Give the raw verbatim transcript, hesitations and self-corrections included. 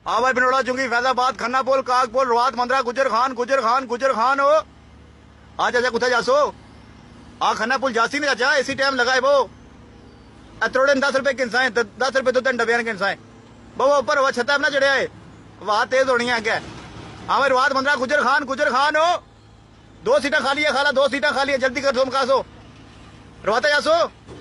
हाँ भाई बिनोड़ा चुंगी फैजाबाद खन्ना पोल काग पोल रवात मंदरा गुजर खान गुजर खान गुजर खान हो आ चाचा कुछ जासो आ खन्ना पुल जासी नहीं चाचा इसी टाइम लगाए वो अत्रोड़े दस रुपए किनसाए दस रुपए दो तीन डबिया किनसाए वो ऊपर वह छत्ता अपना चढ़िया है वहां तेज होनी है क्या। हाँ भाई रवात मंदरा गुजर खान गुजर खान हो दो सीटा खाली है खाला दो सीटा खाली है जल्दी कर दो मकासो रवाता जासो।